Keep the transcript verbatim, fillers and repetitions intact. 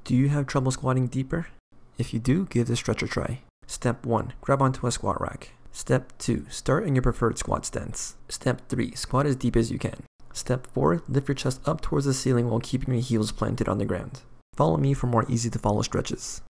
Do you have trouble squatting deeper? If you do, give this stretch a try. Step one. Grab onto a squat rack. Step two. Start in your preferred squat stance. Step three. Squat as deep as you can. Step four. Lift your chest up towards the ceiling while keeping your heels planted on the ground. Follow me for more easy to follow stretches.